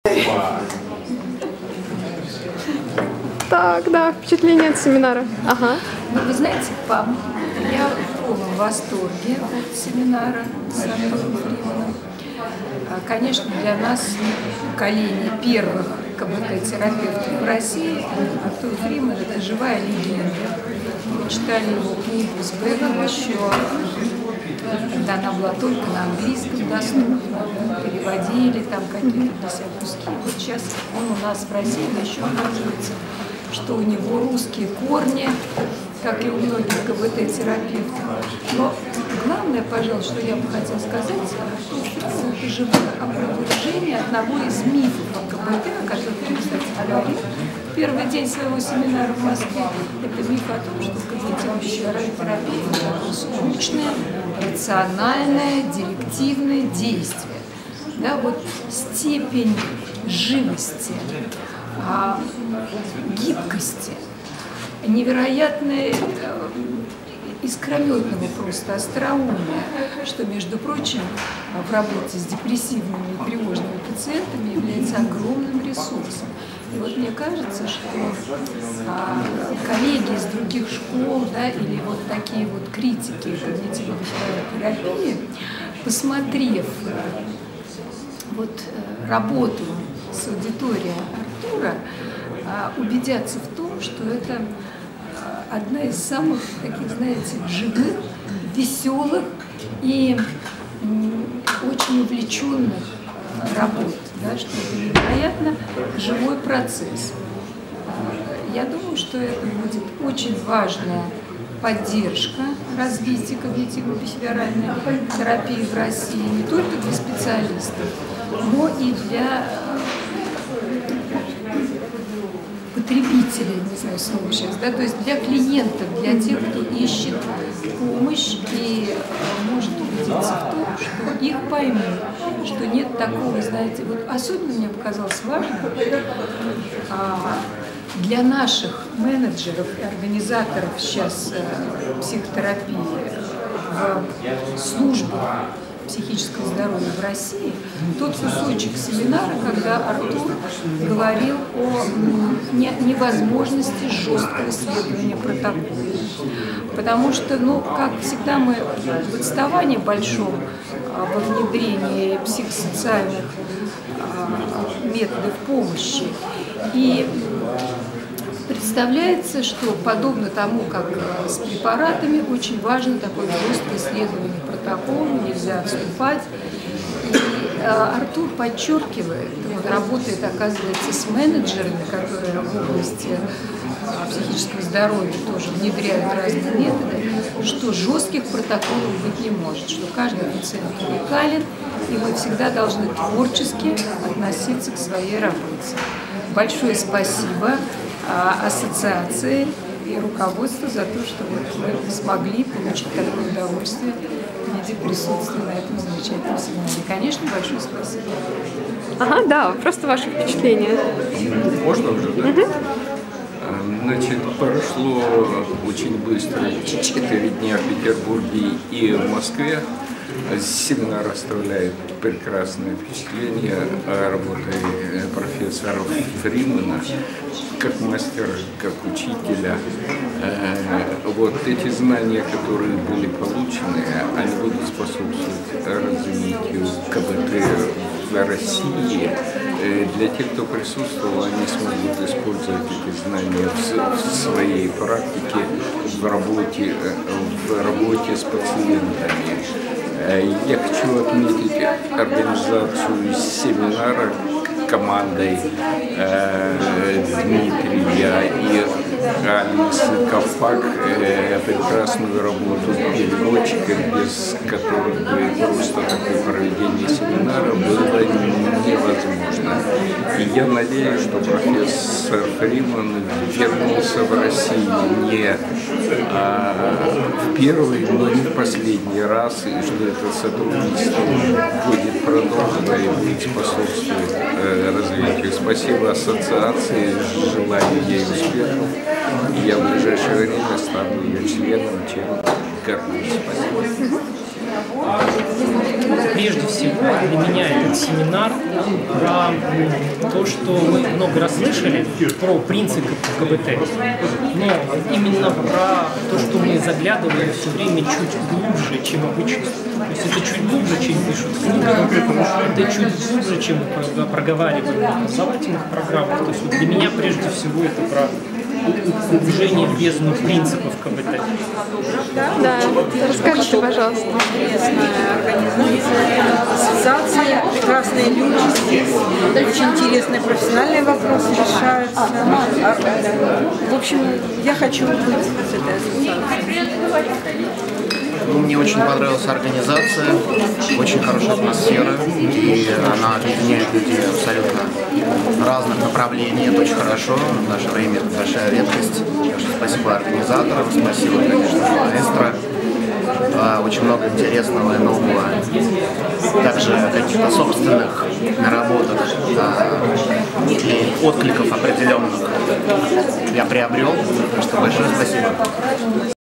Так, да, впечатление от семинара. Ага. Ну, вы знаете, я в полном восторге от семинара с Артуром Фриманом. Конечно, для нас, поколение первых КБТ-терапевтов в России, Артур Фриман – это живая легенда. Мы читали его книгу с Беком еще, когда она была только на английском доступна, переводили там какие-то для себя куски. Вот сейчас он у нас в России еще оказывается, что у него русские корни, как и у многих КБТ-терапевтов. Но главное, пожалуй, что я бы хотела сказать, это живое опровержение одного из мифов о КБТ, о котором я, кстати, говорил в первый день своего семинара в Москве. Это миф о том, что КБТ-терапия – это скучное, рациональное, директивное действие. Да, вот степень живости, гибкости, невероятной искрометного просто остроумия, что, между прочим, в работе с депрессивными и тревожными пациентами является огромным ресурсом. И вот мне кажется, что коллеги из других школ, да, или вот такие вот критики когнитивно-behavioral терапии, посмотрев вот работу с аудиторией Артура, убедятся в том, что это одна из самых таких, знаете, живых, веселых и очень увлеченных работ, да, что это невероятно живой процесс. Я думаю, что это будет очень важная поддержка развития когнитивно-бихевиоральной терапии в России не только для специалистов, но и для потребителей, не знаю слово сейчас, да, то есть для клиентов, для тех, кто ищет помощь и может убедиться в том, что их поймут, что нет такого, знаете, вот особенно мне показалось важно для наших менеджеров и организаторов сейчас психотерапии в службах психического здоровья в России, тот кусочек семинара, когда Артур говорил о невозможности жесткого следования протокола. Потому что, ну, как всегда, мы в отставании большом во внедрении психосоциальных методов помощи. И представляется, что подобно тому, как с препаратами, очень важно такое жесткое следование протоколу, нельзя отступать. И Артур подчеркивает, он работает, оказывается, с менеджерами, которые в области психического здоровья тоже внедряют разные методы, что жестких протоколов быть не может, что каждый пациент уникален, и мы всегда должны творчески относиться к своей работе. Большое спасибо ассоциации и руководству за то, что вот мы смогли получить такое удовольствие в виде присутствия на этом замечательном семинаре. Конечно, большое спасибо. Ага, да, просто ваши впечатления. Можно уже, да? Угу. Значит, прошло очень быстро 4 дня в Петербурге и в Москве. Семинар оставляет прекрасное впечатление о работе профессора Фримана, как мастера, как учителя. Вот эти знания, которые были получены, они будут способствовать развитию КБТ в России. Для тех, кто присутствовал, они смогут использовать эти знания в своей практике, в работе с пациентами. Я хочу отметить организацию семинара командой Дмитрия и Алисы Ковпак, прекрасную работу переводчика, без которых бы просто такое проведение семинара было невозможно. И я надеюсь, что профессор Фриман вернулся в Россию не в первый, но не в последний раз, и что это сотрудничество будет продолжено и будет способствовать развитию. Спасибо ассоциации, желаю ей успехов. И я в ближайшее время стану ее членом, чем горжусь. Спасибо. Прежде всего, для меня этот семинар про то, что мы много раз слышали про принципы КБТ, но именно про то, что мы заглядываем все время чуть глубже, чем обычно. То есть это чуть глубже, чем пишут в книгах, это чуть глубже, чем мы проговариваем в образовательных программах. То есть вот для меня прежде всего это про углубление в бездну принципов КБТ. Да, расскажите, пожалуйста. Интересная организация, ассоциация, прекрасные люди здесь, очень интересные профессиональные вопросы решаются. В общем, я хочу быть с этой ассоциацией. Мне очень понравилась организация, очень хорошая атмосфера, и она объединяет людей абсолютно разных направлений. Это очень хорошо, в наше время это большая редкость. Так что спасибо организаторам, спасибо, конечно, маэстро. Очень много интересного и нового, также каких-то собственных наработок и откликов определенных я приобрел. Так что большое спасибо.